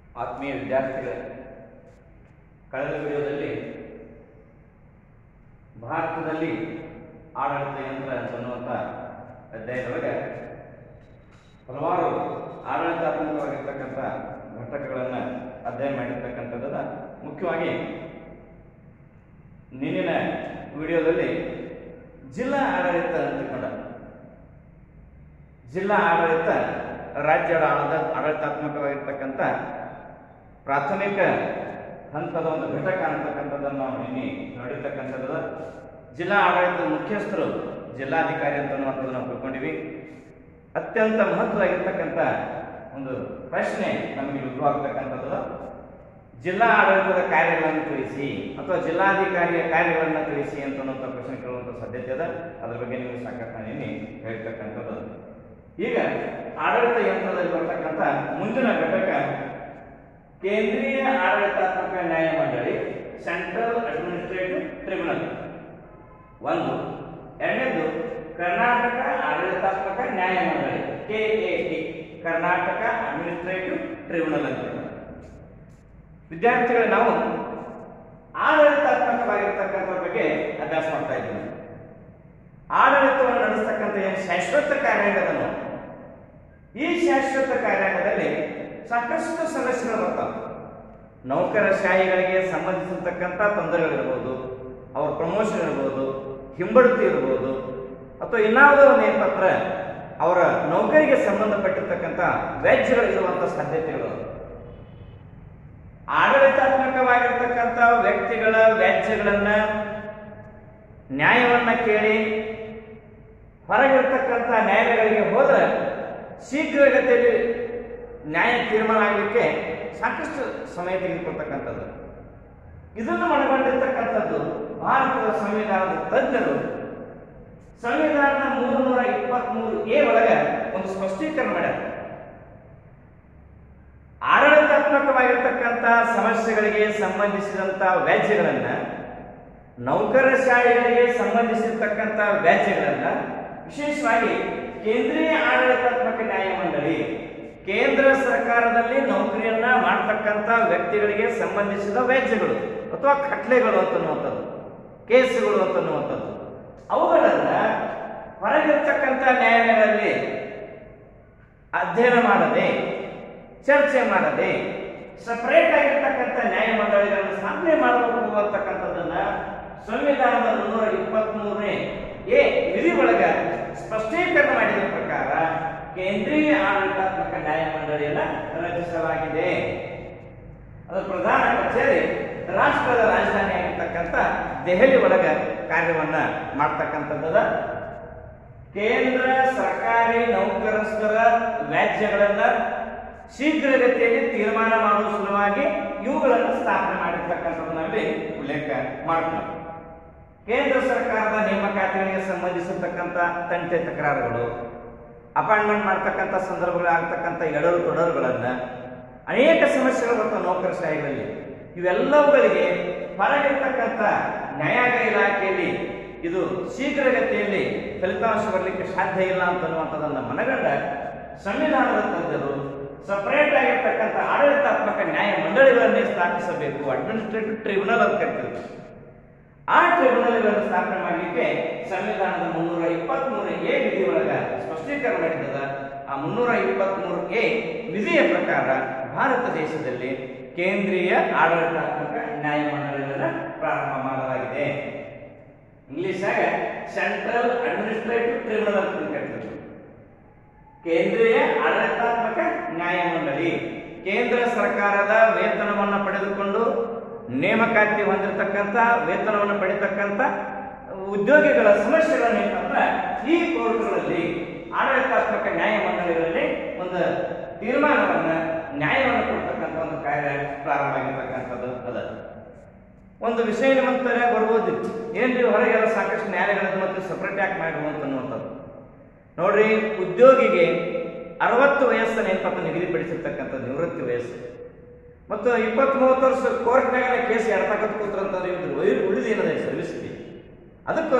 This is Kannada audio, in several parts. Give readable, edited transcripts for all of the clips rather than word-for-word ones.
ಆತ್ಮೀಯ ವಿದ್ಯಾರ್ಥಿಗಳೇ, ಕಳೆದ ವಿಡಿಯೋದಲ್ಲಿ ಭಾರತದಲ್ಲಿ ಆಡಳಿತ ಯಂತ್ರ ಅನ್ನುವಂಥ ಅಧ್ಯಾಯದೊಳಗೆ ಹಲವಾರು ಆಡಳಿತಾತ್ಮಕವಾಗಿರ್ತಕ್ಕಂಥ ಘಟಕಗಳನ್ನು ಅಧ್ಯಯನ ಮಾಡಿರ್ತಕ್ಕಂಥದ್ದು. ಮುಖ್ಯವಾಗಿ ನಿನ್ನಿನ ವಿಡಿಯೋದಲ್ಲಿ ಜಿಲ್ಲಾ ಆಡಳಿತ ಅಂತಕೊಂಡ ಜಿಲ್ಲಾ ಆಡಳಿತ ರಾಜ್ಯದ ಆಡಳಿತಾತ್ಮಕವಾಗಿರ್ತಕ್ಕಂಥ ಪ್ರಾಥಮಿಕ ಹಂತದ ಒಂದು ಘಟಕ ಅಂತಕ್ಕಂಥದ್ದನ್ನು ನಾವು ನಿನ್ನೆ ನೋಡಿರ್ತಕ್ಕಂಥದ್ದು. ಜಿಲ್ಲಾ ಆಡಳಿತದ ಮುಖ್ಯಸ್ಥರು ಜಿಲ್ಲಾಧಿಕಾರಿ ಅಂತನ್ನುವಂಥದ್ದು ನಾವು ತಿಳ್ಕೊಂಡಿವಿ. ಅತ್ಯಂತ ಮಹತ್ವವಾಗಿರ್ತಕ್ಕಂಥ ಒಂದು ಪ್ರಶ್ನೆ ನಮಗೆ ಉದ್ಭವಾಗ್ತಕ್ಕಂಥದ್ದು, ಜಿಲ್ಲಾ ಆಡಳಿತದ ಕಾರ್ಯಗಳನ್ನು ತಿಳಿಸಿ ಅಥವಾ ಜಿಲ್ಲಾಧಿಕಾರಿಯ ಕಾರ್ಯಗಳನ್ನು ತಿಳಿಸಿ ಅಂತನ್ನುವಂಥ ಪ್ರಶ್ನೆ ಕೇಳುವಂಥ ಸಾಧ್ಯತೆ ಅದ. ಅದ್ರ ಬಗ್ಗೆ ನೀವು ಸಾಕಷ್ಟು ನಿನ್ನೆ ಹೇಳ್ತಕ್ಕಂಥದ್ದು. ಈಗ ಆಡಳಿತ ಯಂತ್ರದಲ್ಲಿ ಬರ್ತಕ್ಕಂಥ ಮುಂದಿನ ಘಟಕ ಕೇಂದ್ರೀಯ ಆಡಳಿತಾತ್ಮಕ ನ್ಯಾಯಮಂಡಳಿ, ಸೆಂಟ್ರಲ್ ಅಡ್ಮಿನಿಸ್ಟ್ರೇಟಿವ್ ಟ್ರಿಬ್ಯುನಲ್ ಒಂದು. ಎರಡನೇದು ಕರ್ನಾಟಕ ಆಡಳಿತಾತ್ಮಕ ನ್ಯಾಯಮಂಡಳಿ, KAT, ಕರ್ನಾಟಕ ಅಡ್ಮಿನಿಸ್ಟ್ರೇಟಿವ್ ಟ್ರಿಬ್ಯುನಲ್ ಅಂತ. ವಿದ್ಯಾರ್ಥಿಗಳು, ನಾವು ಆಡಳಿತಾತ್ಮಕವಾಗಿರ್ತಕ್ಕಂಥ ಬಗ್ಗೆ ಅಭ್ಯಾಸ ಮಾಡ್ತಾ ಇದ್ದೀವಿ. ಆಡಳಿತವನ್ನು ನಡೆಸ್ತಕ್ಕಂಥ ಏನು ಶಾಶ್ವತ ಕಾರ್ಯಾಂಗದನ್ನು, ಈ ಶಾಶ್ವತ ಕಾರ್ಯಾಂಗದಲ್ಲಿ ಸಾಕಷ್ಟು ಸಮಸ್ಯೆಗಳು ಬರ್ತಾವೆ. ನೌಕರಶಾಹಿಗಳಿಗೆ ಸಂಬಂಧಿಸಿರ್ತಕ್ಕಂಥ ತೊಂದರೆಗಳಿರ್ಬೋದು, ಅವ್ರ ಪ್ರಮೋಷನ್ ಇರ್ಬೋದು, ಹಿಂಬಡ್ತಿ ಇರ್ಬೋದು, ಅಥವಾ ಇನ್ನಾವುದೋ ಒಂದು ಏನಪತ್ರ ಅವರ ನೌಕರಿಗೆ ಸಂಬಂಧಪಟ್ಟಿರ್ತಕ್ಕಂಥ ವೆಜ್ಗಳಿರುವಂಥ ಸಾಧ್ಯತೆಗಳು. ಆಡಳಿತಾತ್ಮಕವಾಗಿರ್ತಕ್ಕಂಥ ವ್ಯಕ್ತಿಗಳ ವ್ಯಾಜ್ಯಗಳನ್ನ ನ್ಯಾಯವನ್ನ ಕೇಳಿ ಹೊರಗಿರ್ತಕ್ಕಂಥ ನ್ಯಾಯಾಲಯಗಳಿಗೆ ಹೋದ್ರೆ ಶೀಘ್ರಗತಿಯಲ್ಲಿ ನ್ಯಾಯ ತೀರ್ಮಾನ ಆಗಲಿಕ್ಕೆ ಸಾಕಷ್ಟು ಸಮಯ ತೆಗೆದುಕೊಳ್ತಕ್ಕಂಥದ್ದು. ಇದನ್ನು ಮನಗೊಂಡಿರ್ತಕ್ಕಂಥದ್ದು ಭಾರತದ ಸಂವಿಧಾನದ ತಜ್ಞರು ಸಂವಿಧಾನದ 323A ಒಳಗೆ ಒಂದು ಸ್ಪಷ್ಟೀಕರಣ ಮಾಡ್ಯಾರ. ಆಡಳಿತಾತ್ಮಕವಾಗಿರ್ತಕ್ಕಂಥ ಸಮಸ್ಯೆಗಳಿಗೆ ಸಂಬಂಧಿಸಿದಂಥ ವ್ಯಾಜ್ಯಗಳನ್ನ, ನೌಕರಶಾಹಿಗಳಿಗೆ ಸಂಬಂಧಿಸಿರ್ತಕ್ಕಂಥ ವ್ಯಾಜ್ಯಗಳನ್ನ, ವಿಶೇಷವಾಗಿ ಕೇಂದ್ರೀಯ ಆಡಳಿತಾತ್ಮಕ ನ್ಯಾಯಮಂಡಳಿ, ಕೇಂದ್ರ ಸರ್ಕಾರದಲ್ಲಿ ನೌಕರಿಯನ್ನ ಮಾಡತಕ್ಕಂಥ ವ್ಯಕ್ತಿಗಳಿಗೆ ಸಂಬಂಧಿಸಿದ ವ್ಯಾಜ್ಯಗಳು ಅಥವಾ ಖಟ್ಲೆಗಳು ಅಂತನ್ನುವಂಥದ್ದು, ಕೇಸುಗಳು ಅಂತನ್ನುವಂಥದ್ದು, ಅವುಗಳನ್ನ ಹೊರಗಿರ್ತಕ್ಕಂಥ ನ್ಯಾಯಾಲಯಗಳಲ್ಲಿ ಅಧ್ಯಯನ ಮಾಡದೆ, ಚರ್ಚೆ ಮಾಡದೆ, ಸಪರೇಟ್ ಆಗಿರ್ತಕ್ಕಂಥ ನ್ಯಾಯಮಂಡಳಿಗಳನ್ನು ಸ್ಥಾಪನೆ ಮಾಡಬೇಕು ಅಂತಕ್ಕಂಥದ್ದನ್ನ ಸಂವಿಧಾನದ 323A ವಿಧಿ ಒಳಗ ಸ್ಪಷ್ಟೀಕರಣ ಮಾಡಿದ ಪ್ರಕಾರ ಕೇಂದ್ರೀಯ ಆಡಳಿತಾತ್ಮಕ ನ್ಯಾಯಮಂಡಳಿಯನ್ನ ರಚಿಸಲಾಗಿದೆ. ಅದರ ಪ್ರಧಾನ ಕಚೇರಿ ರಾಷ್ಟ್ರದ ರಾಜಧಾನಿ ಆಗಿರ್ತಕ್ಕಂಥ ದೆಹಲಿ ಒಳಗ ಕಾರ್ಯವನ್ನ ಮಾಡ್ತಕ್ಕಂಥದ್ದದ. ಕೇಂದ್ರ ಸರ್ಕಾರಿ ನೌಕರಸ್ಥರ ವ್ಯಾಜ್ಯಗಳನ್ನ ಶೀಘ್ರಗತಿಯಲ್ಲಿ ತೀರ್ಮಾನ ಮಾಡುವ ಸಲುವಾಗಿ ಇವುಗಳನ್ನು ಸ್ಥಾಪನೆ ಮಾಡಿರ್ತಕ್ಕಂಥದ್ದನ್ನಲ್ಲಿ ಉಲ್ಲೇಖ ಮಾಡ್ತೀವಿ. ಕೇಂದ್ರ ಸರ್ಕಾರದ ನೇಮಕಾತಿಗಳಿಗೆ ಸಂಬಂಧಿಸಿರ್ತಕ್ಕಂಥ ತಂಟೆ ತಕರಾರುಗಳು, ಅಪಾಯಿಂಟ್ಮೆಂಟ್ ಮಾಡ್ತಕ್ಕಂಥ ಸಂದರ್ಭಗಳು ಆಗ್ತಕ್ಕಂಥ ಎಡರು ತೊಡರುಗಳನ್ನ, ಅನೇಕ ಸಮಸ್ಯೆಗಳು ಬರ್ತವೆ ನೌಕರಶಾಹಿಗಳಲ್ಲಿ. ಇವೆಲ್ಲವುಗಳಿಗೆ ಹೊರಗಿರ್ತಕ್ಕಂಥ ನ್ಯಾಯಾಂಗ ಇಲಾಖೆಯಲ್ಲಿ ಇದು ಶೀಘ್ರಗತಿಯಲ್ಲಿ ಫಲಿತಾಂಶ ಬರಲಿಕ್ಕೆ ಸಾಧ್ಯ ಇಲ್ಲ ಅಂತನ್ನುವಂಥದ್ದನ್ನು ಮನಗಂಡ ಸಂವಿಧಾನದ ತಜ್ಞರು ಸಪರೇಟ್ ಆಗಿರ್ತಕ್ಕಂಥ ಆಡಳಿತಾತ್ಮಕ ನ್ಯಾಯ ಮಂಡಳಿಗಳನ್ನೇ ಸ್ಥಾಪಿಸಬೇಕು, ಅಡ್ಮಿನಿಸ್ಟ್ರೇಟಿವ್ ಟ್ರಿಬ್ಯುನಲ್ ಅಂತ ಕರಿತೀವಿ. ಆ ಟ್ರಿಬ್ಯುನಲ್ಗಳನ್ನು ಸ್ಥಾಪನೆ ಮಾಡಲಿಕ್ಕೆ ಸಂವಿಧಾನದ 323A ವಿಧಿ ಒಳಗ ಸ್ಪಷ್ಟೀಕರಣ ಮಾಡಿದ. ಆ 323A ವಿಧಿಯ ಪ್ರಕಾರ ಭಾರತ ದೇಶದಲ್ಲಿ ಕೇಂದ್ರೀಯ ಆಡಳಿತಾತ್ಮಕ ನ್ಯಾಯಮಂಡಳಿಗಳನ್ನು ಪ್ರಾರಂಭ ಮಾಡಲಾಗಿದೆ. ಇಂಗ್ಲಿಷಾಗ ಸೆಂಟ್ರಲ್ ಅಡ್ಮಿನಿಸ್ಟ್ರೇಟಿವ್ ಟ್ರಿಬ್ಯುನಲ್ ಅಂತ ಕರಿತೀವಿ. ಕೇಂದ್ರೀಯ ಆಡಳಿತಾತ್ಮಕ ನ್ಯಾಯಮಂಡಳಿ ಕೇಂದ್ರ ಸರ್ಕಾರದ ವೇತನವನ್ನು ಪಡೆದುಕೊಂಡು ನೇಮಕಾತಿ ಹೊಂದಿರತಕ್ಕಂಥ, ವೇತನವನ್ನು ಪಡೆಯತಕ್ಕಂಥ ಉದ್ಯೋಗಿಗಳ ಸಮಸ್ಯೆಗಳನ್ನು ಏನಂದ್ರೆ ಈ ಕೋರ್ಟ್ಗಳಲ್ಲಿ, ಆಡಳಿತಾತ್ಮಕ ನ್ಯಾಯಮಂಡಳಿಗಳಲ್ಲಿ ಒಂದು ತೀರ್ಮಾನವನ್ನ, ನ್ಯಾಯವನ್ನು ಕೊಡ್ತಕ್ಕಂಥ ಒಂದು ಕಾರ್ಯ ಪ್ರಾರಂಭ ಆಗಿರ್ತಕ್ಕಂಥದ್ದು ಅದ. ಒಂದು ವಿಷಯ ನಿಮ್ಮಂತರ ಬರ್ಬೋದು, ಏನ್ರಿ ಹೊರಗೆಲ್ಲ ಸಾಕಷ್ಟು ನ್ಯಾಯಾಲಯಗಳನ್ನು ಮತ್ತು ಸಪರೇಟ್ ಯಾಕೆ ಮಾಡುವಂತ ಅನ್ನುವಂಥದ್ದು. ನೋಡ್ರಿ, ಉದ್ಯೋಗಿಗೆ 60 ವಯಸ್ಸನ್ನು ಏನಪ್ಪ ನಿಗದಿಪಡಿಸಿರ್ತಕ್ಕಂಥ ನಿವೃತ್ತಿ ವಯಸ್ಸು ಮತ್ತು 20-30 ವರ್ಷ ಕೋರ್ಟ್ನಾಗ ಕೇಸ್ ಎಡ್ತಕ್ಕಂಥ ಕೂತ್ರಂತಂದ್ರೆ ಉಳಿದೇನದ ಸರ್ವಿಸ್ ಇದೆ.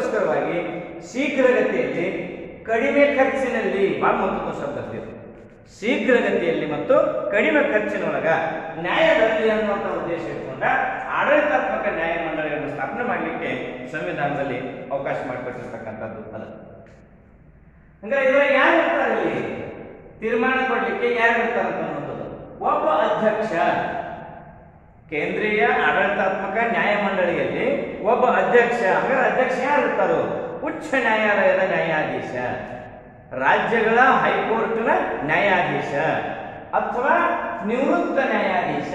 ಅದಕ್ಕೋಸ್ಕರವಾಗಿ ಶೀಘ್ರಗತಿಯಲ್ಲಿ ಕಡಿಮೆ ಖರ್ಚಿನಲ್ಲಿ, ಬಹಳ ಮಹತ್ವದ ಶಬ್ದ, ಶೀಘ್ರಗತಿಯಲ್ಲಿ ಮತ್ತು ಕಡಿಮೆ ಖರ್ಚಿನೊಳಗ ನ್ಯಾಯ ದೊರೆಯಲಿ ಅನ್ನುವಂಥ ಉದ್ದೇಶ ಇಟ್ಕೊಂಡ ಆಡಳಿತಾತ್ಮಕ ನ್ಯಾಯಮಂಡಳಿಯನ್ನು ಸ್ಥಾಪನೆ ಮಾಡಲಿಕ್ಕೆ ಸಂವಿಧಾನದಲ್ಲಿ ಅವಕಾಶ ಮಾಡಿಕೊಟ್ಟಿರ್ತಕ್ಕಂಥದ್ದು ಅದ. ಅಂದ್ರೆ ಇದ್ರಾಗ ಯಾರು ಇರ್ತಾರೆ, ಇಲ್ಲಿ ತೀರ್ಮಾನ ಕೊಡ್ಲಿಕ್ಕೆ ಯಾರು ಇರ್ತಾರೆ ಅನ್ನುವಂಥದ್ದು ಒಬ್ಬ ಅಧ್ಯಕ್ಷ. ಕೇಂದ್ರೀಯ ಆಡಳಿತಾತ್ಮಕ ನ್ಯಾಯಮಂಡಳಿಯಲ್ಲಿ ಒಬ್ಬ ಅಧ್ಯಕ್ಷ. ಹಾಗಾದ್ರೆ ಅಧ್ಯಕ್ಷ ಯಾರು ಇರ್ತಾರೋ? ಉಚ್ಚ ನ್ಯಾಯಾಲಯದ ನ್ಯಾಯಾಧೀಶ, ರಾಜ್ಯಗಳ ಹೈಕೋರ್ಟ್ನ ನ್ಯಾಯಾಧೀಶ ಅಥವಾ ನಿವೃತ್ತ ನ್ಯಾಯಾಧೀಶ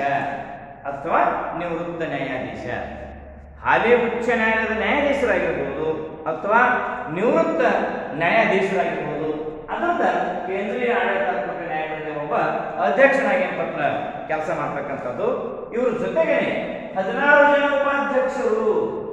ಹಾಲಿ ಉಚ್ಚ ನ್ಯಾಯಾಲಯದ ನ್ಯಾಯಾಧೀಶರಾಗಿರ್ಬೋದು ಅಥವಾ ನಿವೃತ್ತ ನ್ಯಾಯಾಧೀಶರಾಗಿರ್ಬೋದು. ಅದರಿಂದ ಕೇಂದ್ರೀಯ ಆಡಳಿತಾತ್ಮಕ ನ್ಯಾಯಮಂಡಳಿ ಒಬ್ಬ ಅಧ್ಯಕ್ಷನಾಗಿ ಕೆಲಸ ಮಾಡ್ತಕ್ಕಂಥದ್ದು. ಇವ್ರ ಜೊತೆಗೆ 16 ಜನ ಉಪಾಧ್ಯಕ್ಷರು.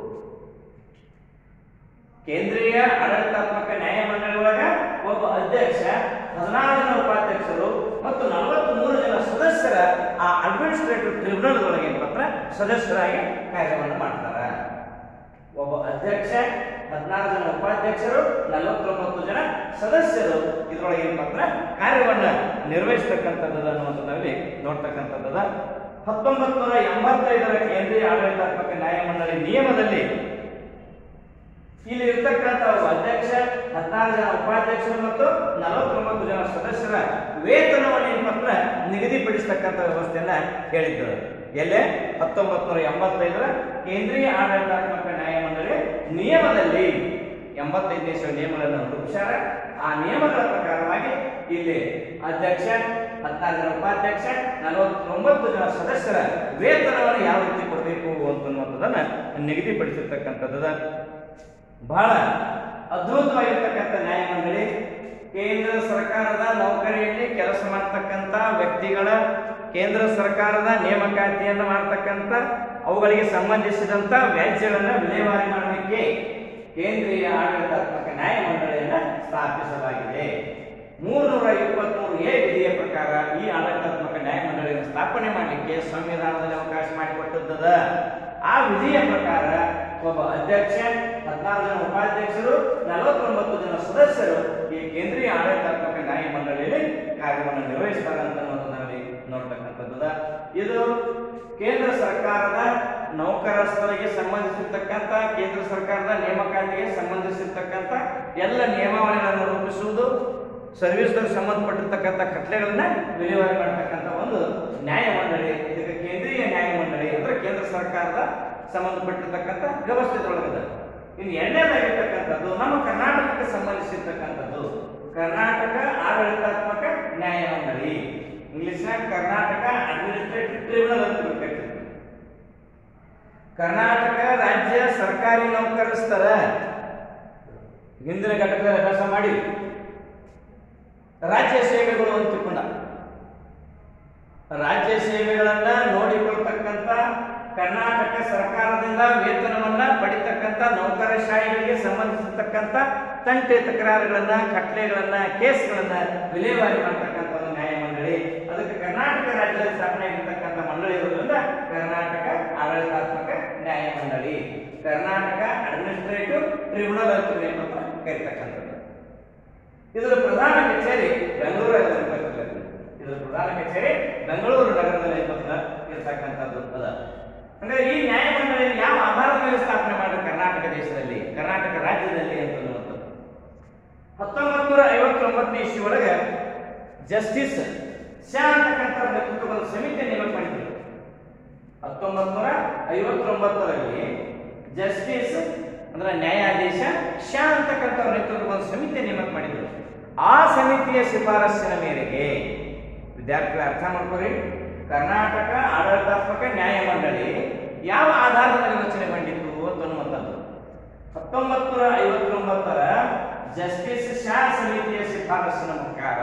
ಕೇಂದ್ರೀಯ ಆಡಳಿತಾತ್ಮಕ ನ್ಯಾಯಮಂಡಳಿ ಒಳಗ ಒಬ್ಬ ಅಧ್ಯಕ್ಷ, 16 ಜನ ಉಪಾಧ್ಯಕ್ಷರು ಮತ್ತು 43 ಜನ ಸದಸ್ಯರ ಆ ಅಡ್ಮಿನಿಸ್ಟ್ರೇಟಿವ್ ಟ್ರಿಬ್ಯುನಲ್ ಒಳಗೆ ಸದಸ್ಯರಾಗಿ ಕಾರ್ಯವನ್ನು ಮಾಡ್ತಾರೆ. ಒಬ್ಬ ಅಧ್ಯಕ್ಷ, 16 ಜನ ಉಪಾಧ್ಯಕ್ಷರು, 49 ಜನ ಸದಸ್ಯರು ಇದರೊಳಗೆ ಕಾರ್ಯವನ್ನ ನಿರ್ವಹಿಸತಕ್ಕಂಥದ್ದು ಅನ್ನುವಂಥದ್ದಲ್ಲಿ ನೋಡ್ತಕ್ಕಂಥದ್ದು. 1985ರ ಕೇಂದ್ರೀಯ ಆಡಳಿತಾತ್ಮಕ ನ್ಯಾಯಮಂಡಳಿ ನಿಯಮದಲ್ಲಿ ಇಲ್ಲಿ ಇರ್ತಕ್ಕಂಥ ಅಧ್ಯಕ್ಷ, 16 ಜನ ಉಪಾಧ್ಯಕ್ಷರು ಮತ್ತು 49 ಜನ ಸದಸ್ಯರ ವೇತನವನ್ನು ನಿಗದಿಪಡಿಸತಕ್ಕಂಥ ವ್ಯವಸ್ಥೆಯನ್ನ ಹೇಳಿದ್ದರು. ಎಲ್ಲೇ 1985ರ ಕೇಂದ್ರೀಯ ಆಡಳಿತಾತ್ಮಕ ನ್ಯಾಯಮಂಡಳಿ ನಿಯಮದಲ್ಲಿ 85ನೇ ನಿಯಮಗಳನ್ನು ರೂಪಿಸ್ಯಾರ. ಆ ನಿಯಮಗಳ ಪ್ರಕಾರವಾಗಿ ಇಲ್ಲಿ ಅಧ್ಯಕ್ಷ, 16 ಜನ ಉಪಾಧ್ಯಕ್ಷ, 49 ಜನ ಸದಸ್ಯರ ವೇತನವನ್ನು ಯಾವ ರೀತಿ ಕೊಡಬೇಕು ಅಂತನ್ನುವಂಥದ್ದನ್ನ ನಿಗದಿಪಡಿಸಿರ್ತಕ್ಕಂಥದ್ದು. ಬಹಳ ಅದ್ಭುತವಾಗಿರ್ತಕ್ಕಂಥ ನ್ಯಾಯಮಂಡಳಿ. ಕೇಂದ್ರ ಸರ್ಕಾರದ ನೌಕರಿಯಲ್ಲಿ ಕೆಲಸ ಮಾಡ್ತಕ್ಕಂಥ ವ್ಯಕ್ತಿಗಳ, ಕೇಂದ್ರ ಸರ್ಕಾರದ ನೇಮಕಾತಿಯನ್ನು ಮಾಡ್ತಕ್ಕಂಥ ಅವುಗಳಿಗೆ ಸಂಬಂಧಿಸಿದಂತ ವ್ಯಾಜ್ಯಗಳನ್ನು ವಿಲೇವಾರಿ ಮಾಡಲಿಕ್ಕೆ ಕೇಂದ್ರೀಯ ಆಡಳಿತಾತ್ಮಕ ನ್ಯಾಯಮಂಡಳಿಯನ್ನು ಸ್ಥಾಪಿಸಲಾಗಿದೆ. 323A ವಿಧಿಯ ಪ್ರಕಾರ ಈ ಆಡಳಿತಾತ್ಮಕ ನ್ಯಾಯಮಂಡಳಿಯನ್ನು ಸ್ಥಾಪನೆ ಮಾಡಲಿಕ್ಕೆ ಸಂವಿಧಾನದಲ್ಲಿ ಅವಕಾಶ ಮಾಡಿಕೊಟ್ಟದ. ಆ ವಿಧಿಯ ಪ್ರಕಾರ ಒಬ್ಬ ಅಧ್ಯಕ್ಷ, 16 ಜನ ಉಪಾಧ್ಯಕ್ಷರು, 49 ಜನ ಸದಸ್ಯರು ಈ ಕೇಂದ್ರೀಯ ಆಡಳಿತಾತ್ಮಕ ನ್ಯಾಯಮಂಡಳಿಯಲ್ಲಿ ಕಾರ್ಯವನ್ನು ನಿರ್ವಹಿಸ್ತಾರೆ ಅಂತ ನಾವಲ್ಲಿ ನೋಡ್ತಕ್ಕಂಥದ್ದು. ಇದು ಕೇಂದ್ರ ಸರ್ಕಾರದ ನೌಕರಸ್ಥರಿಗೆ ಸಂಬಂಧಿಸಿರ್ತಕ್ಕಂಥ, ಕೇಂದ್ರ ಸರ್ಕಾರದ ನೇಮಕಾತಿಗೆ ಸಂಬಂಧಿಸಿರ್ತಕ್ಕಂಥ ಎಲ್ಲ ನಿಯಮಾವಳಿಗಳನ್ನು ರೂಪಿಸುವುದು, ಸರ್ವಿಸ್ಗೆ ಸಂಬಂಧಪಟ್ಟಿರ್ತಕ್ಕಂಥ ಖಟ್ಲೆಗಳನ್ನ ವಿಲೇವಾರಿ ಮಾಡತಕ್ಕಂಥ ಒಂದು ನ್ಯಾಯಮಂಡಳಿ. ಇದಕ್ಕೆ ಕೇಂದ್ರೀಯ ನ್ಯಾಯಮಂಡಳಿ ಅಂದ್ರೆ ಕೇಂದ್ರ ಸರ್ಕಾರದ ಸಂಬಂಧಪಟ್ಟಿರ್ತಕ್ಕಂಥ ವ್ಯವಸ್ಥೆದೊಳಗದ. ಇನ್ನು ಎರಡನೇದಾಗಿರ್ತಕ್ಕಂಥದ್ದು ನಮ್ಮ ಕರ್ನಾಟಕಕ್ಕೆ ಸಂಬಂಧಿಸಿರ್ತಕ್ಕಂಥದ್ದು ಕರ್ನಾಟಕ ಆಡಳಿತಾತ್ಮಕ ನ್ಯಾಯಮಂಡಳಿ. ಇಂಗ್ಲಿಷ್ನಾಗ ಕರ್ನಾಟಕ ಅಡ್ಮಿನಿಸ್ಟ್ರೇಟಿವ್ ಟ್ರಿಬ್ಯುನಲ್ ಅಂತ ಬೇಕಾಗ್ತದೆ. ಕರ್ನಾಟಕ ರಾಜ್ಯ ಸರ್ಕಾರಿ ನೌಕರಸ್ಥರ ಹಿಂದಿನ ಘಟಕದ ಅಭ್ಯಾಸ ಮಾಡಿ ರಾಜ್ಯ ಸೇವೆಗಳು ಅಂತ ತಿಳ್ಕೊಂಡ, ರಾಜ್ಯ ಸೇವೆಗಳನ್ನ ನೋಡಿಕೊಳ್ತಕ್ಕಂಥ, ಕರ್ನಾಟಕ ಸರ್ಕಾರದಿಂದ ವೇತನವನ್ನ ಪಡಿತಕ್ಕಂಥ ನೌಕರಶಾಹಿಗಳಿಗೆ ಸಂಬಂಧಿಸಿರ್ತಕ್ಕಂಥ ತಂಟೆ ತಕರಾರುಗಳನ್ನ, ಖಟ್ಲೆಗಳನ್ನ, ಕೇಸ್ಗಳನ್ನ ವಿಲೇವಾರಿ ಮಾಡತಕ್ಕಂಥ ಒಂದು ನ್ಯಾಯಮಂಡಳಿ. ಅದಕ್ಕೆ ಕರ್ನಾಟಕ ರಾಜ್ಯದಲ್ಲಿ ಸ್ಥಾಪನೆ ಆಗಿರ್ತಕ್ಕಂಥ ಮಂಡಳಿ ಇರೋದ್ರಿಂದ ಕರ್ನಾಟಕ ಆಡಳಿತಾತ್ಮಕ ನ್ಯಾಯಮಂಡಳಿ, ಕರ್ನಾಟಕ ಅಡ್ಮಿನಿಸ್ಟ್ರೇಟಿವ್ ಟ್ರಿಬ್ಯುನಲ್ ಅಂತ ಕರೀತಕ್ಕಂಥದ್ದು. ಇದರ ಪ್ರಧಾನ ಕಚೇರಿ ಬೆಂಗಳೂರು ನಗರದಲ್ಲಿ ಇರ್ತಕ್ಕಂಥದ್ದು ಅದ. ಅಂದ್ರೆ ಈ ನ್ಯಾಯಮಂಡಳಿಯನ್ನು ಯಾವ ಆಧಾರದ ಮೇಲೆ ಸ್ಥಾಪನೆ ಮಾಡಿದ್ರು ಕರ್ನಾಟಕ ದೇಶದಲ್ಲಿ, ಕರ್ನಾಟಕ ರಾಜ್ಯದಲ್ಲಿ ಅಂತನ್ನುವಂಥದ್ದು 1959 ಇಸ್ವಿ ಒಳಗೆ ಜಸ್ಟಿಸ್ ಶಾ ಅಂತಕ್ಕಂಥ ನೇತೃತ್ವದ ಸಮಿತಿ ನೇಮಕ ಮಾಡಿದ್ರು. 1959ರಲ್ಲಿ ಜಸ್ಟಿಸ್ ಅಂದ್ರೆ ನ್ಯಾಯಾಧೀಶ ಶಾ ಅಂತಕ್ಕಂಥ ನೇತೃತ್ವದ ಸಮಿತಿ ನೇಮಕ ಮಾಡಿದ್ರು. ಆ ಸಮಿತಿಯ ಶಿಫಾರಸ್ಸಿನ ಮೇರೆಗೆ ವಿದ್ಯಾರ್ಥಿಗಳು ಅರ್ಥ ಮಾಡ್ಕೋರಿ, ಕರ್ನಾಟಕ ಆಡಳಿತಾತ್ಮಕ ನ್ಯಾಯಮಂಡಳಿ ಯಾವ ಆಧಾರದ ಮೇಲೆ ರಚನೆ ಮಾಡಿತ್ತು ಅಂತನ್ನುವಂಥದ್ದು 1959ರ ಜಸ್ಟಿಸ್ ಶಾ ಸಮಿತಿಯ ಶಿಫಾರಸ್ಸಿನ ಪ್ರಕಾರ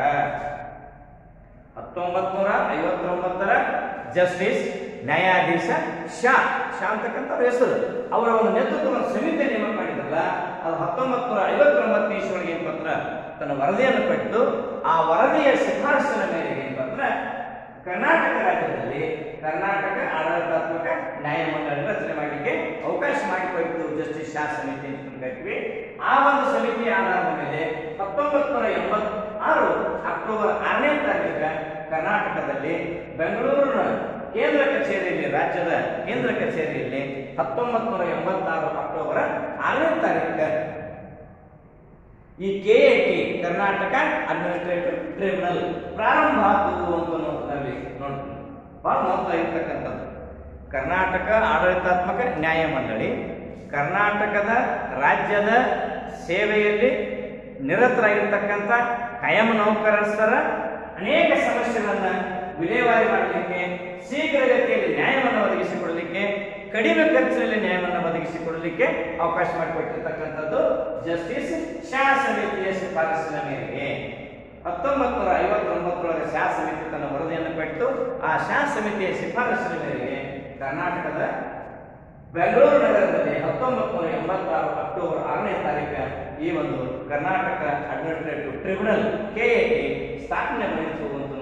1959ರ ಜಸ್ಟಿಸ್ ನ್ಯಾಯಾಧೀಶ ಶಾ ಅಂತಕ್ಕಂಥವ್ರ ಹೆಸರು, ಅವರ ಒಂದು ನೇತೃತ್ವದ ಸಮಿತಿ ನೇಮಕ ಮಾಡಿದ್ರಲ್ಲ, ಅದು 1959 ಇಸ್ವಿಯೊಳಗೆ ತನ್ನ ವರದಿಯನ್ನು ಪಡೆದು ಆ ವರದಿಯ ಶಿಫಾರಸ್ಸಿನ ಮೇರೆಗೆ ಕರ್ನಾಟಕ ರಾಜ್ಯದಲ್ಲಿ ಕರ್ನಾಟಕ ಆಡಳಿತಾತ್ಮಕ ನ್ಯಾಯಮಂಡಳಿ ರಚನೆ ಮಾಡಲಿಕ್ಕೆ ಅವಕಾಶ ಮಾಡಿಕೊಟ್ಟು ಜಸ್ಟಿಸ್ ಶಾ ಸಮಿತಿ ಅಂತ ಕರಿತೀವಿ. ಆ ಒಂದು ಸಮಿತಿಯ ಆಧಾರದ ಮೇಲೆ 1986 ಅಕ್ಟೋಬರ್ 6ನೇ ತಾರೀಕಿಗೆ ಕರ್ನಾಟಕದಲ್ಲಿ ಬೆಂಗಳೂರಿನ ಕೇಂದ್ರ ಕಚೇರಿಯಲ್ಲಿ, ರಾಜ್ಯದ ಕೇಂದ್ರ ಕಚೇರಿಯಲ್ಲಿ 1986 ಅಕ್ಟೋಬರ್ 6ನೇ ತಾರೀಕು ಈ KAT ಕರ್ನಾಟಕ ಅಡ್ಮಿನಿಸ್ಟ್ರೇಟಿವ್ ಟ್ರಿಬ್ಯುನಲ್ ಪ್ರಾರಂಭ ಆಗುವುದು ಅಂತ ನೋಡ್ತೀವಿ. ಬಹಳ ಮಹತ್ವ ಇರ್ತಕ್ಕಂಥದ್ದು. ಕರ್ನಾಟಕ ಆಡಳಿತಾತ್ಮಕ ನ್ಯಾಯಮಂಡಳಿ ಕರ್ನಾಟಕದ ರಾಜ್ಯದ ಸೇವೆಯಲ್ಲಿ ನಿರತರಾಗಿರ್ತಕ್ಕಂಥ ಕಾಯಂ ನೌಕರಸ್ಥರ ಅನೇಕ ಸಮಸ್ಯೆಗಳನ್ನು ವಿಲೇವಾರಿ ಮಾಡಲಿಕ್ಕೆ, ಶೀಘ್ರಗತಿಯಲ್ಲಿ ನ್ಯಾಯವನ್ನು ಒದಗಿಸಿಕೊಡಲಿಕ್ಕೆ, ಕಡಿಮೆ ಖರ್ಚಿನಲ್ಲಿ ನ್ಯಾಯವನ್ನು ಒದಗಿಸಿಕೊಡಲಿಕ್ಕೆ ಅವಕಾಶ ಮಾಡಿಕೊಟ್ಟಿರ್ತಕ್ಕಂಥದ್ದು ಜಸ್ಟಿಸ್ ಶಾ ಸಮಿತಿಯ ಶಿಫಾರಸಿನ ಮೇರೆಗೆ 1959 ಶಾ ಸಮಿತಿ ತನ್ನ ವರದಿಯನ್ನು ಕೊಟ್ಟು ಆ ಶಾ ಸಮಿತಿಯ ಶಿಫಾರಸಿನ ಮೇರೆಗೆ ಕರ್ನಾಟಕದ ಬೆಂಗಳೂರು ನಗರದಲ್ಲಿ 1986 ಅಕ್ಟೋಬರ್ 6ನೇ ತಾರೀಕು ಈ ಒಂದು ಕರ್ನಾಟಕ ಅಡ್ಮಿನಿಸ್ಟ್ರೇಟಿವ್ ಟ್ರಿಬ್ಯುನಲ್ KAT ಸ್ಥಾಪನೆಗೊಳಿಸುವುದು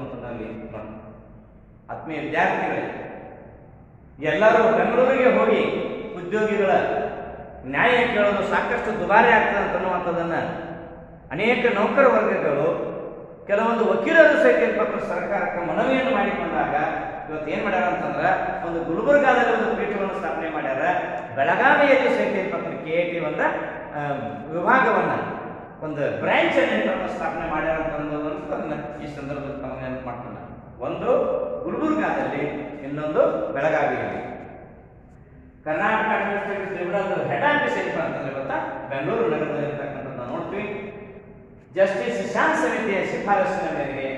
ಆತ್ಮೀಯ ವಿದ್ಯಾರ್ಥಿಗಳೇ, ಎಲ್ಲರೂ ಬೆಂಗಳೂರಿಗೆ ಹೋಗಿ ಉದ್ಯೋಗಿಗಳ ನ್ಯಾಯ ಕೇಳೋದು ಸಾಕಷ್ಟು ದುಬಾರಿ ಆಗ್ತದೆ ಅಂತನ್ನುವಂಥದ್ದನ್ನು ಅನೇಕ ನೌಕರ ವರ್ಗಗಳು, ಕೆಲವೊಂದು ವಕೀಲರು ಸಹಿತ ಸರ್ಕಾರಕ್ಕೆ ಮನವಿಯನ್ನು ಮಾಡಿಕೊಂಡಾಗ ಇವತ್ತು ಏನ್ ಮಾಡ್ಯಾರ ಅಂತಂದ್ರೆ ಒಂದು ಗುಲ್ಬರ್ಗಾದಲ್ಲಿ ಒಂದು ಪೀಠವನ್ನು ಸ್ಥಾಪನೆ ಮಾಡ್ಯಾರ. ಬೆಳಗಾವಿಯಲ್ಲಿ ಸಹಿತ KAT ಒಂದ ವಿಭಾಗವನ್ನ, ಒಂದು ಬ್ರಾಂಚ್ ಅನ್ನು ಸ್ಥಾಪನೆ ಮಾಡ್ಯಾರ ಅಂತಂದ್ರೆ ಈ ಸಂದರ್ಭದಲ್ಲಿ ತಮಗೆ ನೆನಪು ಮಾಡ್ಕೊಂಡ. ಒಂದು ಗುಲ್ಬರ್ಗಾದಲ್ಲಿ, ಇನ್ನೊಂದು ಬೆಳಗಾವಿಯಲ್ಲಿ. Karnataka administrative tribunal head office ಏನಪ್ಪ ಅಂತಂದ್ರೆ ಗೊತ್ತಾ, ಬೆಂಗಳೂರು ನಗರದಲ್ಲಿ ಇರ್ತಕ್ಕಂಥದ್ದು ನೋಡ್ತೀವಿ. ಜಸ್ಟಿಸ್ ಶಾ ಸಮಿತಿಯ ಶಿಫಾರಸಿನ ಮೇರೆಗೆ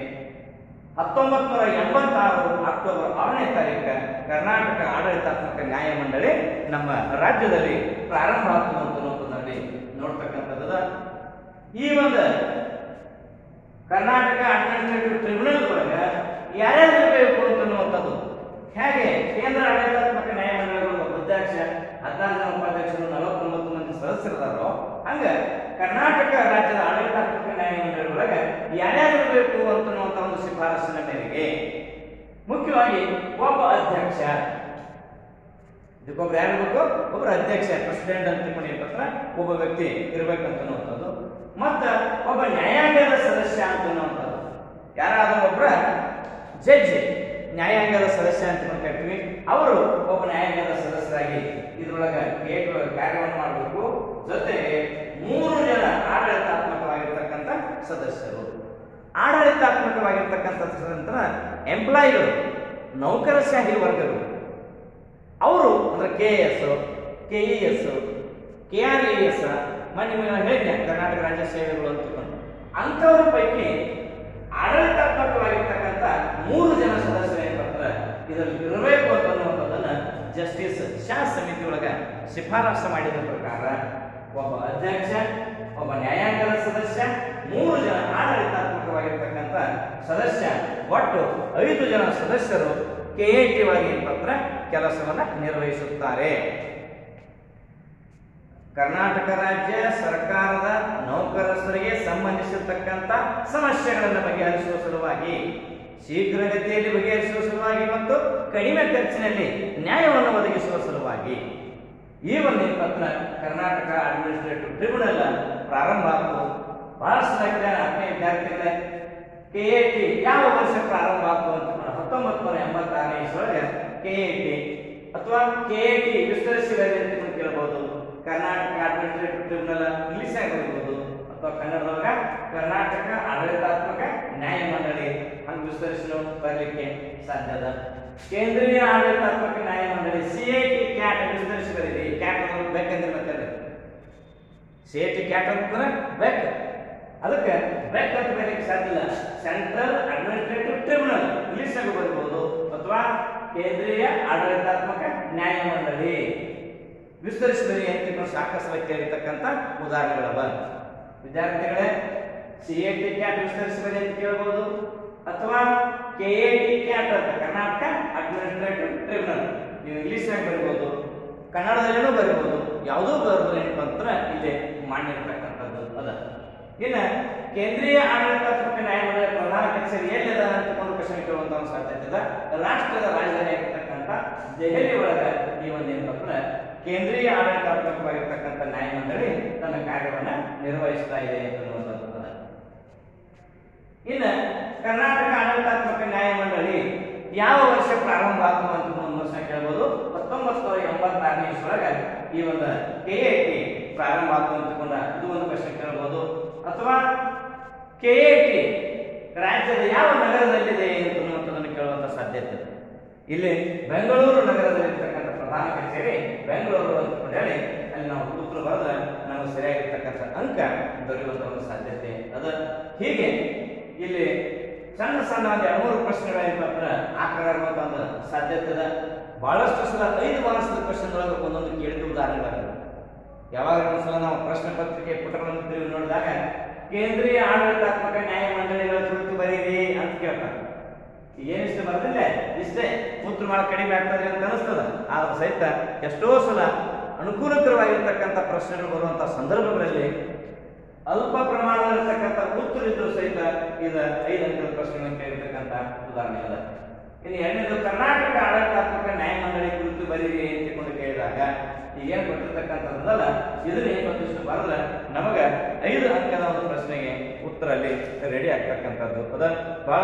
1986 ಅಕ್ಟೋಬರ್ 6ನೇ ತಾರೀಕು ಕರ್ನಾಟಕ ಆಡಳಿತಾತ್ಮಕ ನ್ಯಾಯಮಂಡಳಿ ನಮ್ಮ ರಾಜ್ಯದಲ್ಲಿ ಪ್ರಾರಂಭ ಆಗ್ತದೆ ಅಂತ ನೋಡ್ತಕ್ಕಂಥದ್ದು. ಈ ಒಂದು ಕರ್ನಾಟಕ ಅಡ್ಮಿನಿಸ್ಟ್ರೇಟಿವ್ ಟ್ರಿಬ್ಯುನಲ್ ಒಳಗೆ ಯಾರ್ಯಾರು ಇರಬೇಕು ಅಂತನ್ನುವಂಥದ್ದು, ಹೇಗೆ ಕೇಂದ್ರ ಆಡಳಿತಾತ್ಮಕ ನ್ಯಾಯಮಂಡಳಿಗಳು ಅಧ್ಯಕ್ಷ, 14 ಜನ ಉಪಾಧ್ಯಕ್ಷರು, 49 ಮಂದಿ ಸದಸ್ಯರಿದಾರೋ, ಹಂಗ ಕರ್ನಾಟಕ ರಾಜ್ಯದ ಆಡಳಿತಾತ್ಮಕ ನ್ಯಾಯಮಂಡಳಿ ಒಳಗೆ ಯಾರ್ಯಾರು ಇರಬೇಕು ಅಂತನ್ನುವಂಥ ಒಂದು ಶಿಫಾರಸಿನ ಮೇರೆಗೆ ಮುಖ್ಯವಾಗಿ ಒಬ್ಬ ಅಧ್ಯಕ್ಷ, ಇದಕ್ಕೊಬ್ರು ಯಾರು ಇರಬೇಕು, ಒಬ್ಬರು ಅಧ್ಯಕ್ಷ, ಪ್ರೆಸಿಡೆಂಟ್ ಅಂತ ತಿಳ್ಕೊಂಡಿರ್ತಾರೆ, ಒಬ್ಬ ವ್ಯಕ್ತಿ ಇರ್ಬೇಕಂತನ್ನುವಂಥದ್ದು. ಮತ್ತ ಒಬ್ಬ ನ್ಯಾಯಾಂಗದ ಸದಸ್ಯ ಅಂತನ್ನುವಂಥದ್ದು, ಯಾರಾದ್ರೂ ಒಬ್ಬರ ಜಡ್ಜ್ ನ್ಯಾಯಾಂಗದ ಸದಸ್ಯ ಅಂತ ಕರಿತೀವಿ. ಅವರು ಒಬ್ಬ ನ್ಯಾಯಾಂಗದ ಸದಸ್ಯರಾಗಿ ಇದ್ರೊಳಗೆ ಕಾರ್ಯವನ್ನು ಮಾಡಬೇಕು. ಜೊತೆಗೆ 3 ಜನ ಆಡಳಿತಾತ್ಮಕವಾಗಿರ್ತಕ್ಕಂಥ ಸದಸ್ಯರು. ಆಡಳಿತಾತ್ಮಕವಾಗಿರ್ತಕ್ಕಂಥ ನಂತರ ಎಂಪ್ಲಾಯಿಗಳು, ನೌಕರಶಾಹಿ ವರ್ಗಗಳು, ಅವರು ಅಂದ್ರೆ KAS, KES, KRES, ಹೇಳಿದ್ದೆ ಕರ್ನಾಟಕ ರಾಜ್ಯ ಸೇವೆಗಳು ಅಂತಕೊಂಡು ಅಂಥವ್ರ ಪೈಕಿ ಆಡಳಿತಾತ್ಮಕವಾಗಿರ್ತಕ್ಕಂಥ 3 ಜನ ಸದಸ್ಯರು ಏನಂದ್ರೆ ಇದರಲ್ಲಿ ಇರಬೇಕು ಅಂತನ್ನುವಂಥದ್ದನ್ನ ಜಸ್ಟಿಸ್ ಶಾ ಸಮಿತಿ ಒಳಗೆ ಶಿಫಾರಸು ಮಾಡಿದ ಪ್ರಕಾರ ಒಬ್ಬ ಅಧ್ಯಕ್ಷ, ಒಬ್ಬ ನ್ಯಾಯಾಂಗದ ಸದಸ್ಯ, 3 ಜನ ಆಡಳಿತಾತ್ಮಕವಾಗಿರ್ತಕ್ಕಂಥ ಸದಸ್ಯ, ಒಟ್ಟು 5 ಜನ ಸದಸ್ಯರು KAT ಒಳಗೆ ಪತ್ರ ಕೆಲಸವನ್ನು ನಿರ್ವಹಿಸುತ್ತಾರೆ. ಕರ್ನಾಟಕ ರಾಜ್ಯ ಸರ್ಕಾರದ ನೌಕರಸ್ಥರಿಗೆ ಸಂಬಂಧಿಸಿರ್ತಕ್ಕಂಥ ಸಮಸ್ಯೆಗಳನ್ನು ಬಗೆಹರಿಸುವ ಸಲುವಾಗಿ, ಶೀಘ್ರಗತಿಯಲ್ಲಿ ಬಗೆಹರಿಸುವ ಸಲುವಾಗಿ ಮತ್ತು ಕಡಿಮೆ ಖರ್ಚಿನಲ್ಲಿ ನ್ಯಾಯವನ್ನು ಒದಗಿಸುವ ಸಲುವಾಗಿ ಈ ಒಂದು ಪತ್ರ ಕರ್ನಾಟಕ ಅಡ್ಮಿನಿಸ್ಟ್ರೇಟಿವ್ ಟ್ರಿಬ್ಯುನಲ್ ಪ್ರಾರಂಭ ಆಗುವುದು. ಬಹಳಷ್ಟು ಆತ್ಮೀಯ ವಿದ್ಯಾರ್ಥಿಗಳೇ, KAT ಯಾವ ವರ್ಷ ಪ್ರಾರಂಭ ಆಗುವುದು ಅಂತ 1986ನೇ ಇಸ್ವಿಯೊಳಗೆ KAT ಅಥವಾ KAT ವಿಸ್ತರಿಸಿದರೆ ಅಂತ ಕೇಳಬಹುದು. ಕರ್ನಾಟಕ ಅಡ್ಮಿನಿಸ್ಟ್ರೇಟಿವ್ ಟ್ರಿಬ್ಯುನಲ್ ಇಂಗ್ಲಿಷ್ ಆಗಿ ಬರೀಬಹುದು ಅಥವಾ ಕನ್ನಡದೊಳಗ ಕರ್ನಾಟಕ ಆಡಳಿತಾತ್ಮಕ ನ್ಯಾಯಮಂಡಳಿ ಹಂಗೆ ವಿಸ್ತರಿಸಿ ಬರಲಿಕ್ಕೆ ಸಾಧ್ಯ ಅದ. ಕೇಂದ್ರೀಯ ಆಡಳಿತಾತ್ಮಕ ನ್ಯಾಯಮಂಡಳಿ CAT ವಿಸ್ತರಿಸಿ ಬರೀರಿ. ಕ್ಯಾಟ್ ಬೇಕಂದ್ರೆ ಮತ್ತೆ CAT ಅಂತಂದ್ರೆ ಬೆಕ್, ಅದಕ್ಕೆ ಬೆಕ್ ಅಂತ ಬರೀಲಿಕ್ಕೆ ಸಾಧ್ಯ ಇಲ್ಲ. ಸೆಂಟ್ರಲ್ ಅಡ್ಮಿನಿಸ್ಟ್ರೇಟಿವ್ ಟ್ರಿಬ್ಯುನಲ್ ಇಂಗ್ಲಿಷ್ ಆಗಿ ಬರೀಬಹುದು ಅಥವಾ ಕೇಂದ್ರೀಯ ಆಡಳಿತಾತ್ಮಕ ನ್ಯಾಯಮಂಡಳಿ ವಿಸ್ತರಿಸಿದರೆ ಅಂತ ಸಾಕಷ್ಟು ವ್ಯಕ್ತಿಯಾಗಿರ್ತಕ್ಕಂಥ ಉದಾಹರಣೆಗಳವ. ವಿದ್ಯಾರ್ಥಿಗಳೇ, CAT ವಿಸ್ತರಿಸಿದರೆ ಅಂತ ಕೇಳಬಹುದು ಅಥವಾ KAT ಅಂತ ಕರ್ನಾಟಕ ಅಡ್ಮಿನಿಸ್ಟ್ರೇಟಿವ್ ಟ್ರಿಬ್ಯುನಲ್ ನೀವು ಇಂಗ್ಲಿಷ್ ಆಗಿ ಬರೀಬಹುದು, ಕನ್ನಡದಲ್ಲಿನೂ ಬರೀಬಹುದು, ಯಾವುದೂ ಬರೋದು ಏನಪ್ಪ ಅಂದ್ರೆ ಇಲ್ಲಿ ಮಾಡಿರ್ತಕ್ಕಂಥದ್ದು ಅದ. ಇನ್ನು ಕೇಂದ್ರೀಯ ಆಡಳಿತಾತ್ಮಕ ನ್ಯಾಯಮಂಡಳಿ ಪ್ರಧಾನ ಕಚೇರಿ ಎಲ್ಲಿದೆ ಅಂತಕೊಂಡು ಕ್ವಶನ್ ಕೇಳುವಂತ ಒಂದು ಸಾಧ್ಯತೆ ಇದೆ. ರಾಷ್ಟ್ರದ ರಾಜಧಾನಿ ಆಗಿರ್ತಕ್ಕಂಥ ದೆಹಲಿ ಒಳಗೆ ಈ ಒಂದು ಏನಂದ್ರೆ ಕೇಂದ್ರೀಯ ಆಡಳಿತಾತ್ಮಕವಾಗಿರ್ತಕ್ಕಂಥ ನ್ಯಾಯಮಂಡಳಿ ತನ್ನ ಕಾರ್ಯವನ್ನ ನಿರ್ವಹಿಸ್ತಾ ಇದೆ ಅನ್ನುವಂಥದ್ದು. ಇನ್ನು ಕರ್ನಾಟಕ ಆಡಳಿತಾತ್ಮಕ ನ್ಯಾಯ ಯಾವ ವರ್ಷ ಪ್ರಾರಂಭ ಆಯ್ತು ಅಂತ ಒಂದು ಪ್ರಶ್ನೆ ಕೇಳಬಹುದು. 1986ನೇ ಇಸ್ವಿಯೊಳಗೆ ಈ ಒಂದು KAT ಪ್ರಾರಂಭ ಆಯ್ತು ಅಂತಕೊಂಡ ಇದು ಒಂದು ಪ್ರಶ್ನೆ ಕೇಳಬಹುದು. ಅಥವಾ KAT ರಾಜ್ಯದ ಯಾವ ನಗರದಲ್ಲಿದೆ ಅಂತನ್ನುವಂಥದ್ದನ್ನು ಕೇಳುವಂತ ಸಾಧ್ಯತೆ ಇದೆ. ಇಲ್ಲಿ ಬೆಂಗಳೂರು ನಗರದಲ್ಲಿರ್ತಕ್ಕಂಥ ಪ್ರಧಾನ ಕಚೇರಿ ಬೆಂಗಳೂರು ಅಂತ ಹೇಳಿ ಅಲ್ಲಿ ನಾವು ಉತ್ತರ ಬರೆದ್ರೆ ನಮಗೆ ಸರಿಯಾಗಿರ್ತಕ್ಕಂಥ ಅಂಕ ದೊರೆಯುವಂತ ಒಂದು ಸಾಧ್ಯತೆ ಅದ. ಹೀಗೆ ಇಲ್ಲಿ ಸಣ್ಣ ಸಣ್ಣ ಒಂದು 2-3 ಪ್ರಶ್ನೆಗಳ ಆಕಾರ ಆಗುವಂತ ಒಂದು ಸಾಧ್ಯತೆ ಇದೆ. ಬಹಳಷ್ಟು ಸಲ 5 ಮಾರ್ಕ್ಸ್ ಕ್ವಶನ್ ಒಳಗೆ ಒಂದೊಂದು ಕೇಳಿದ ಉದಾಹರಣೆಗಳಾಗಿವೆ. ಯಾವಾಗ ಒಂದ್ಸಲ ನಾವು ಪ್ರಶ್ನೆ ಪತ್ರಿಕೆ ಪುಟಗಳನ್ನು ನೋಡಿದಾಗ ಕೇಂದ್ರೀಯ ಆಡಳಿತಾತ್ಮಕ ನ್ಯಾಯ ಮಂಡಳಿಗಳ ಕುರಿತು ಬರೀರಿ ಅಂತ ಕೇಳ್ತಾರೆ. ಏನಿಷ್ಟು ಬರೆದಿಲ್ಲ ಇಷ್ಟೇ ಉತ್ತರ ಮಾಡಿ ಕಡಿಮೆ ಆಗ್ತದೆ ಅಂತ ಅನಿಸ್ತದ. ಆದ್ರೂ ಸಹಿತ ಎಷ್ಟೋ ಸಲ ಅನುಕೂಲಕರವಾಗಿರ್ತಕ್ಕಂಥ ಪ್ರಶ್ನೆಗಳು ಬರುವಂತಹ ಸಂದರ್ಭಗಳಲ್ಲಿ ಅಲ್ಪ ಪ್ರಮಾಣದಲ್ಲಿರ್ತಕ್ಕಂಥ ಉತ್ತರ ಇದ್ರೂ ಸಹಿತ ಇದು 5 ಅಂಕದ ಪ್ರಶ್ನೆಗಳನ್ನು ಕೇಳಿರ್ತಕ್ಕಂಥ ಉದಾಹರಣೆ ಅದ. ಇನ್ನು ಎರಡನೇದು ಕರ್ನಾಟಕ ಆಡಳಿತಾತ್ಮಕ ನ್ಯಾಯ ಮಂಡಳಿ ಕುರಿತು ಬರೀರಿ ಅಂತಕೊಂಡು ಕೇಳಿದಾಗ ಈಗೇನು ಕೊಟ್ಟಿರ್ತಕ್ಕಂಥದ್ದಲ್ಲ ಇದನ್ನ ಏನಿಷ್ಟು ಬರೆದ್ರೆ ನಮಗ 5 ಅಂಕದ ಒಂದು ಪ್ರಶ್ನೆಗೆ ಉತ್ತರ ಅಲ್ಲಿ ರೆಡಿ ಆಗ್ತಕ್ಕಂಥದ್ದು ಅದ. ಬಹಳ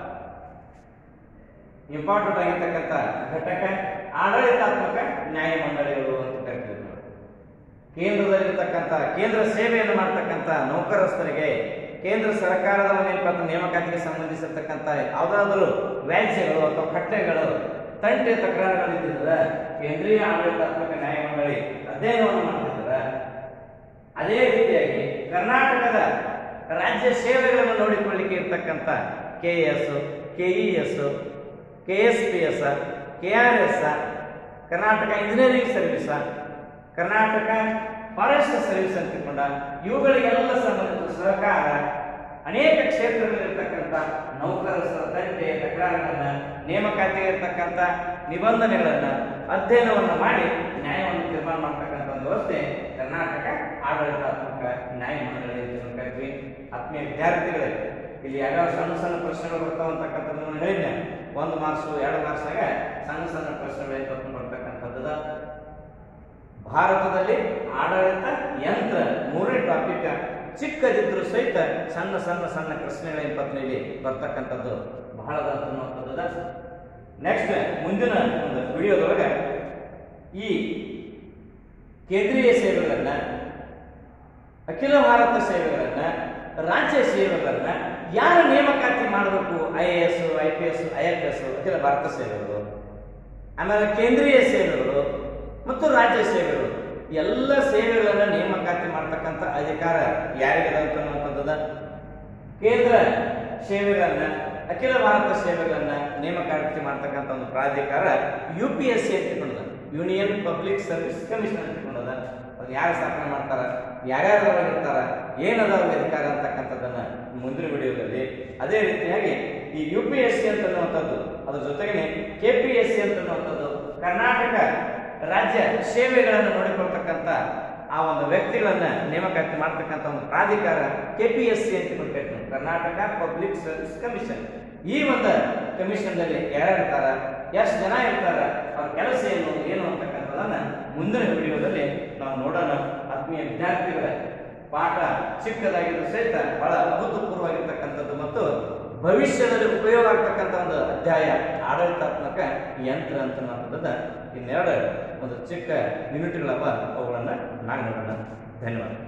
ಇಂಪಾರ್ಟೆಂಟ್ ಆಗಿರ್ತಕ್ಕಂಥ ಘಟಕ ಆಡಳಿತಾತ್ಮಕ ನ್ಯಾಯ ಮಂಡಳಿಗಳು ಅಂತ ಕರಿತೀವಿ. ಕೇಂದ್ರದಲ್ಲಿರ್ತಕ್ಕಂಥ ಕೇಂದ್ರ ಸೇವೆಯನ್ನು ಮಾಡ್ತಕ್ಕಂಥ ನೌಕರಸ್ಥರಿಗೆ ಕೇಂದ್ರ ಸರ್ಕಾರದ ಒಂದು ನೇಮಕಾತಿಗೆ ಸಂಬಂಧಿಸಿರ್ತಕ್ಕಂಥ ಯಾವುದಾದರೂ ವ್ಯಾಜ್ಯಗಳು ಅಥವಾ ಖಟ್ಟೆಗಳು ತಂಟೆ ತಕರಾರುಗಳು ಇದ್ದಿದ್ರೆ ಕೇಂದ್ರೀಯ ಆಡಳಿತಾತ್ಮಕ ನ್ಯಾಯ ಮಂಡಳಿ ಅಧ್ಯಯನವನ್ನು ಮಾಡ್ತಿದ್ದಾರೆ. ಅದೇ ರೀತಿಯಾಗಿ ಕರ್ನಾಟಕದ ರಾಜ್ಯ ಸೇವೆಗಳನ್ನು ನೋಡಿಕೊಳ್ಳಿಕ್ಕೆ ಇರ್ತಕ್ಕಂಥ KS, KES, KSPS, KRS, Karnataka engineering service, Karnataka forest service ಅಂತ ತಿಳ್ಕೊಂಡ ಇವುಗಳಿಗೆಲ್ಲ ಸಂಬಂಧಿಸಿದ ಸಹಕಾರ ಅನೇಕ ಕ್ಷೇತ್ರಗಳಲ್ಲಿರ್ತಕ್ಕಂಥ ನೌಕರ ತಂಟೆ ತಕರಾರುಗಳನ್ನ ನೇಮಕಾತಿಗೆ ಇರ್ತಕ್ಕಂಥ ನಿಬಂಧನೆಗಳನ್ನ ಅಧ್ಯಯನವನ್ನು ಮಾಡಿ ನ್ಯಾಯವನ್ನು ತೀರ್ಮಾನ ಮಾಡ್ತಕ್ಕಂಥ ಒಂದು ವ್ಯವಸ್ಥೆ ಕರ್ನಾಟಕ ಆಡಳಿತಾತ್ಮಕ ನ್ಯಾಯ ಮಂಡಳಿ ಅಂತ ಕರಿತೀವಿ. ಆತ್ಮೀಯ ವಿದ್ಯಾರ್ಥಿಗಳೇ, ಇಲ್ಲಿ ಯಾವ್ಯಾವ ಸಣ್ಣ ಸಣ್ಣ ಪ್ರಶ್ನೆಗಳು ಬರ್ತಾವ ಅಂತಕ್ಕಂಥದ್ದನ್ನು ಹೇಳಿದ್ದೆ. 1 ಮಾರ್ಕ್ಸ್ 2 ಮಾರ್ಕ್ಸ್ನಾಗ ಸಣ್ಣ ಸಣ್ಣ ಪ್ರಶ್ನೆಗಳು ಬರ್ತಕ್ಕಂಥದ್ದು. ಭಾರತದಲ್ಲಿ ಆಡಳಿತ ಯಂತ್ರ 3ನೇ ಟಾಪಿಕ್ ಚಿಕ್ಕದಿದ್ರು ಸಹಿತ ಸಣ್ಣ ಸಣ್ಣ ಸಣ್ಣ ಪ್ರಶ್ನೆಗಳ ಪತ್ನಿಯಲ್ಲಿ ಬರ್ತಕ್ಕಂಥದ್ದು ಬಹಳ ಅನ್ನುವಂಥದ್ದು. ನೆಕ್ಸ್ಟ್ ಮುಂದಿನ ಒಂದು ವಿಡಿಯೋದೊಳಗೆ ಈ ಕೇಂದ್ರೀಯ ಸೇವೆಗಳನ್ನ, ಅಖಿಲ ಭಾರತ ಸೇವೆಗಳನ್ನ, ರಾಜ್ಯ ಸೇವೆಗಳನ್ನ ಯಾರು ನೇಮಕಾತಿ ಮಾಡಬೇಕು? IAS, IPS, IFS, ಅಖಿಲ ಭಾರತ ಸೇವೆಗಳು, ಆಮೇಲೆ ಕೇಂದ್ರೀಯ ಸೇವೆಗಳು ಮತ್ತು ರಾಜ್ಯ ಸೇವೆಗಳು, ಎಲ್ಲ ಸೇವೆಗಳನ್ನ ನೇಮಕಾತಿ ಮಾಡ್ತಕ್ಕಂಥ ಅಧಿಕಾರ ಯಾರಿಗಿದೆ ಅಂತನ್ನುವಂಥದ್ದು. ಕೇಂದ್ರ ಸೇವೆಗಳನ್ನ, ಅಖಿಲ ಭಾರತ ಸೇವೆಗಳನ್ನ ನೇಮಕಾತಿ ಮಾಡ್ತಕ್ಕಂಥ ಒಂದು ಪ್ರಾಧಿಕಾರ UPSC ಅಂತಕೊಂಡದ, ಯೂನಿಯನ್ ಪಬ್ಲಿಕ್ ಸರ್ವಿಸ್ ಕಮಿಷನ್ ಅಂತಕೊಂಡದ. ಅದು ಯಾರು ಸ್ಥಾಪನೆ ಮಾಡ್ತಾರ, ಯಾರ್ಯಾರು ಇರ್ತಾರ, ಏನದಾವ ಅಧಿಕಾರ ಅಂತಕ್ಕಂಥದ್ದನ್ನ ಮುಂದಿನ ವಿಡಿಯೋದಲ್ಲಿ. ಅದೇ ರೀತಿಯಾಗಿ ಈ UPSC ಅಂತನ್ನುವಂಥದ್ದು ಅದ್ರ ಜೊತೆಗೆ KPSC ಅಂತನ್ನುವಂಥದ್ದು ಕರ್ನಾಟಕ ರಾಜ್ಯ ಸೇವೆಗಳನ್ನು ನೋಡಿಕೊಳ್ತಕ್ಕಂಥ ಆ ಒಂದು ವ್ಯಕ್ತಿಗಳನ್ನ ನೇಮಕಾತಿ ಮಾಡ್ತಕ್ಕಂಥ ಒಂದು ಪ್ರಾಧಿಕಾರ KPSC ಅಂತ ಕೊಟ್ಟಿರ್ತಾರೆ, ಕರ್ನಾಟಕ ಪಬ್ಲಿಕ್ ಸರ್ವಿಸ್ ಕಮಿಷನ್. ಈ ಒಂದು ಕಮಿಷನ್ ನಲ್ಲಿ ಯಾರು ಇರ್ತಾರ, ಎಷ್ಟು ಜನ ಇರ್ತಾರ, ಅವ್ರ ಕೆಲಸ ಏನು ಅಂತಕ್ಕಂಥದನ್ನ ಮುಂದಿನ ವಿಡಿಯೋದಲ್ಲಿ ನಾವು ನೋಡೋಣ. ಆತ್ಮೀಯ ವಿದ್ಯಾರ್ಥಿಗಳ ಪಾಠ ಚಿಕ್ಕದಾಗಿದ್ದು ಸಹಿತ ಬಹಳ ಅಭೂತಪೂರ್ವವಾಗಿರ್ತಕ್ಕಂಥದ್ದು ಮತ್ತು ಭವಿಷ್ಯದಲ್ಲಿ ಉಪಯೋಗ ಆಗ್ತಕ್ಕಂಥ ಒಂದು ಅಧ್ಯಾಯ ಆಡಳಿತಾತ್ಮಕ ಯಂತ್ರ ಅಂತಕ್ಕಂಥದ್ದನ್ನ ಇನ್ನೆರಡು ಒಂದು ಚಿಕ್ಕ ಯೂನಿಟ್ಗಳವ ಅವುಗಳನ್ನ ನಾವು ನೋಡೋಣ. ಧನ್ಯವಾದ.